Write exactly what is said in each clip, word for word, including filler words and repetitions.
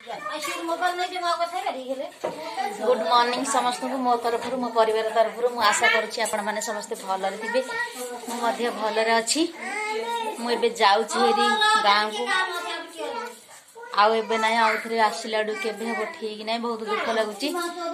Good morning समस्त को मो तरफ मो परिवार तरफ मु आशा करुच्ची आपण माने समस्ते भलरे थिबे मु मध्य भलरे अछि मु एबे जाउची हेरी गांव को आउ एबे नाही आउ थरे आसिलाडू केबे हबो ठीक नाही बहुत दुख लागुची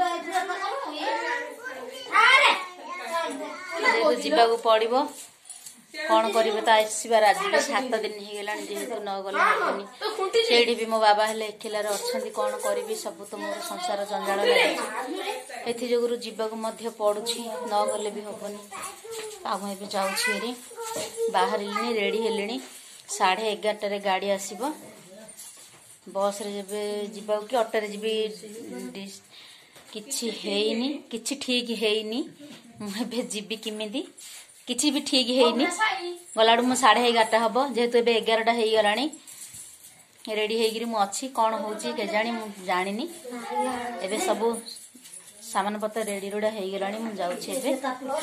देखो जीवा को पड़िबो कौन करिवे तो आसीबार आज सात दिन हो गला जेहेतु न गले हेनी सेठी भी मो बाबा हेले एकेलार अछंती कौन करिवि सब तो मोर संसार जंजाल लागुची एथि जोगुरु जीवाक मध्य पड़ुछि न गले भी हबनी आ मु एबे जाउछि हेरी बाहरिलिनी रेडी हेलिनी साढ़े एगारटा रे गाड़ी आसीबो बस रे जेबे जीवा कि ऑटो रे जीबी किछि हेइनी किछि ठीक हेइनी मु एबे जीबी किमिदी किछि भी ठीक हेइनी गलाडू मु साढ़े एगारटा हम जेहेतु एबे एगारटा हो गला रेडी होगी मु अच्छी कौन होची के जानी मु जानिनी एबे सब सामान पत्र रेडी रुड़ा हो गला मु जाउछि एबे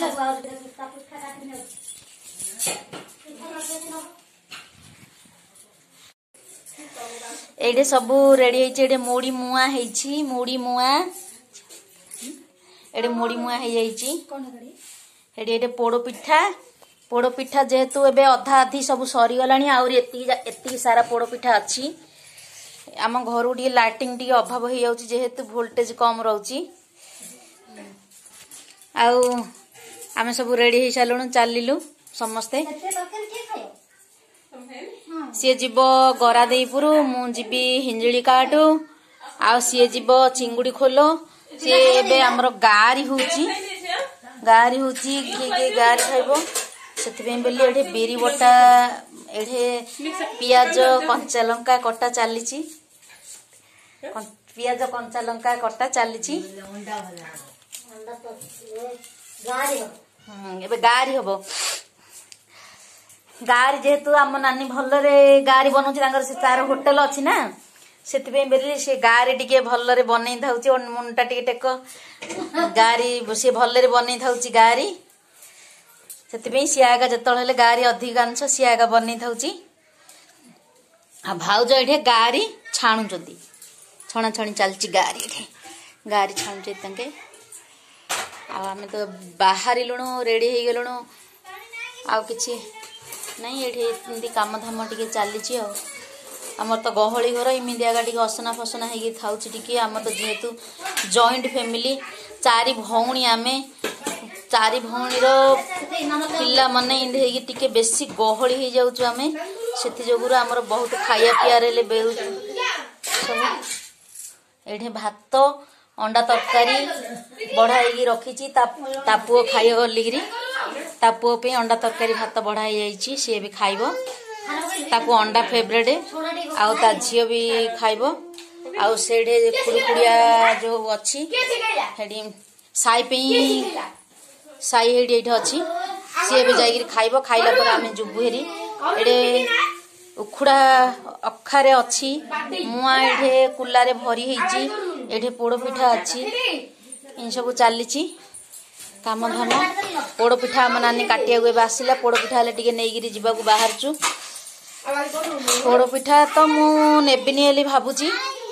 एडे सब रेडी होइछि एडे मुड़ी मुआ हेइछि मुड़ी मुआ एडे मुड़ी मुआ हे जाइछि एडे एडे पोड़ो पिठा पोड़ो पिठा जेहेतु एबे अधा अधी सब सरी गलानी आउरी एति एति सारा पोड़ो पिठा अछि आम घर टी लाइटिंग टी अभाव हो जाउछि जेहेतु वोल्टेज कम रहउछि आउ आमे सब रेडी हे सालुनु चालिलु समस्ते सी जीव गरा देपुरु मु जीबी हिंजिली काटू आउ सी जीव चिंगुड़ी खोलो सी एबे हमर गारी होउछि गारी होउछि के के गारी खाइबो सेति बेली एठे बेरी बटा एठे पियाज कंचा लंका कटा चालीछि पियाज कंचा लंका कटा चालीछि गारी हम एबे गारी हबो गारी जेहेतु आम नानी भलरे गारी बनौछि तांगर से तार होटल अछि ना सेति बेली से गारी टिके भलरे बनै थाउछि मुंडा टिके टेक गारी से भलरे बनै थाउछि गारी सेति सी आगा जतले गारी अधिकांश सी आगा बनै थाउछि आ भाउज एठे गारी छाणुचंती छणा छणी चलछि गारी एठे गारी छाणुचे तंके आ हमें तो बाहरी लुणो रेडी हे गेलुणो आ किछि नहीं एठे इमती काम धाम टिके चलीछि आ आमर तो गहली घर इमिदी आगा टिके असना फसना हेगी थाउछि टिके आम तो जेहेतु जॉइंट फैमिली चारि भौणी आमे चारि भौणी रो पिल्ला मने इंदे हेगी टिके बेसी गहली हे जाउछु आमे सेति जोगुरु हमर बहुत खाया पिया रेले बेउ सब एठे भात अंडा तरकारी बढ़ाई रखी तापुओ खाइब बोलिकी तापुओ पे अंडा तरकारी भात बढ़ाई जाइए सी भी खाइब ताकू अंडा फेवरेट आउ ता झील भी खाइब आउ सेठे कुड़कुड़िया जो अच्छी हेडी साई पे साई हेडी एठी अच्छी सी भी जाइए खाइब खाइला पर आम जुबू हेरी एडे उखुड़ा अखारे अच्छी मुआ एठे कुलारे भरी हेची एठे पोड़ पिठा अच्छी इन सब चली काम धाम पोड़ पिठा आम नानी काटिया आसला पोड़ पिठा हेल्ले टिके नहींगिरी जीवाक बाहरचु पोड़ पिठा तो मु नेबिनी हेली भाबुची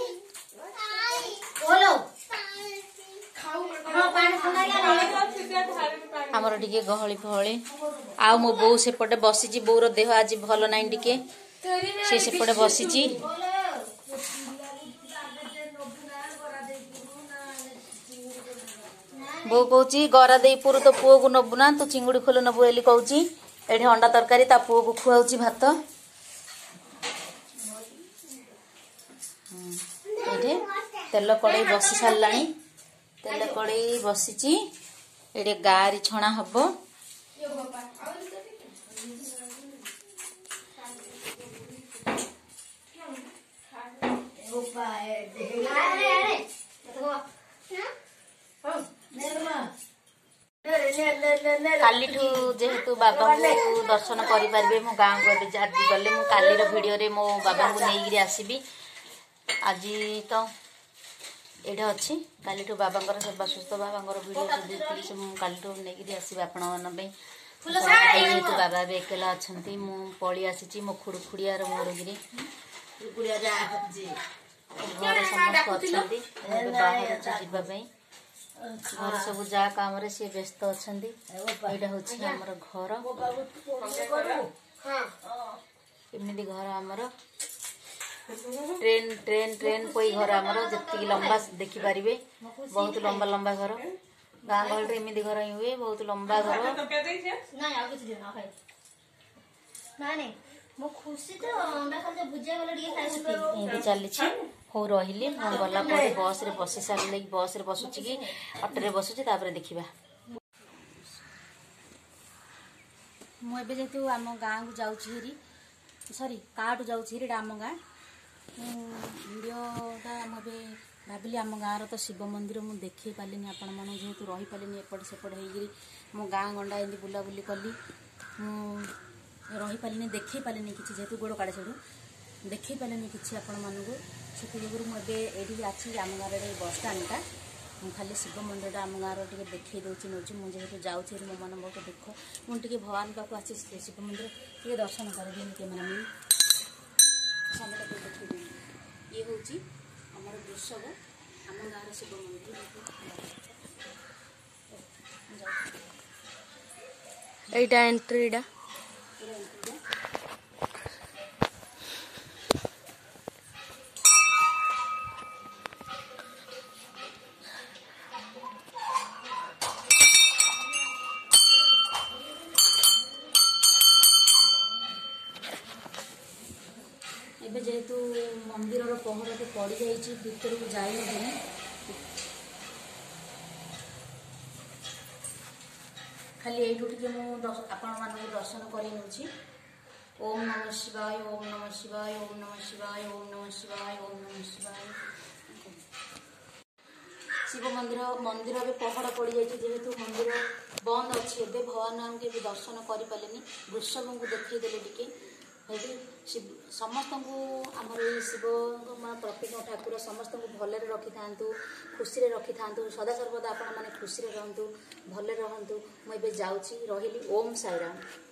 आमर टिके गहली फहली आउ मो बो सेपटे बसीची बोर देह आज भल नाई टिके से सेपटे बसीची बो कहूँ गरा दे पुरु तो पुओ को नबु ना तू चिंगुड़ी खोल नबु एली कहूँ एठी अंडा तरकारी ता पुओ को खुआउची भात एठे तेल कड़े बसी सारलानी तेल कड़े बसीची एठे गारी छणा हबो काली जेहेतु बाबा को दर्शन करि पारबे मो गाँव को एबे आज गले मु काली रो वीडियो रे मो बाबा को नेगिरी आसीबी आज तो एडे अछि काली ठो बाबा कर सेवा सुस्थ बाबा कर वीडियो देखि से मु काली ठो नेगिरी आसीबे आपण मन बे जेहेतु बाबा बे एकला अछंती मु पळी आसीची मो खुड़खुड़िया रो मोर गिरी खुड़खुड़िया जा जी घर अच्छी बाहर जावाई घर सब जा काम सी व्यस्त अच्छा यहाँ हूँ आमर घर एमती घर आमर ट्रेन ट्रेन ट्रेन कोई घर आमर जी लंबा देखिपारे बहुत लंबा लंबा घर गाँ गहल एमती घर ही हुए बहुत लंबा घर चली हो रही गला बस रे बसी सारे बस रे बसुची कि अटो बसुची देखा मुझे जेहतु आम गाँ को जाऊँगी सॉरी काटू जाऊँगी आम गाँ वीडियोटा मुझे भाविली आम गाँव तो शिव मंदिर मुझे देखे पारे आपण मैंने जेहेतु रही पारे एपट सेपट हो मो गाँ गंडा एमती बुलाबुली कली रही पारे देखे पारे कि जेहेतु गोड़ काड़े छड़ू देखे पारे कि आपण मानक से मुझे ये आसी आम गाँव बस स्टाणटा मुझे खाली शिव मंदिर आम गाँव टे देखे दूसरी नौ मुझे जाऊँगी मो मन बहुत दुख मुझे भगवान पाक आसी शिव मंदिर टे दर्शन करदेनि कैमेरा सामने देखिए ये हूँ आमर वृषभ आम गाँव शिव मंदिर एटा एंट्रीटा एबे जेहेतु मंदिर पहरा तो पड़ जाइए भीतर को जाई खाली यू टे मुझे दर्शन कर ओम नमः शिवाय ओम नमः शिवाय ओम नमः शिवाय ओम नमः शिवाय ओम नमः शिवाय शिव मंदिर मंदिर में पहरा पड़ जाइए जेहेतु मंदिर बंद अच्छी एवं भगवान के भी दर्शन करें वृषभ को देखईदेले टी समस्त को आमर ये शिव प्रत्येक ठाकुर समस्त को भले रखि था खुशी रखि था सदा सर्वदा आपण मैंने खुशी रहतु भले रहतु मुझे जाऊँगी रही ओम साईराम।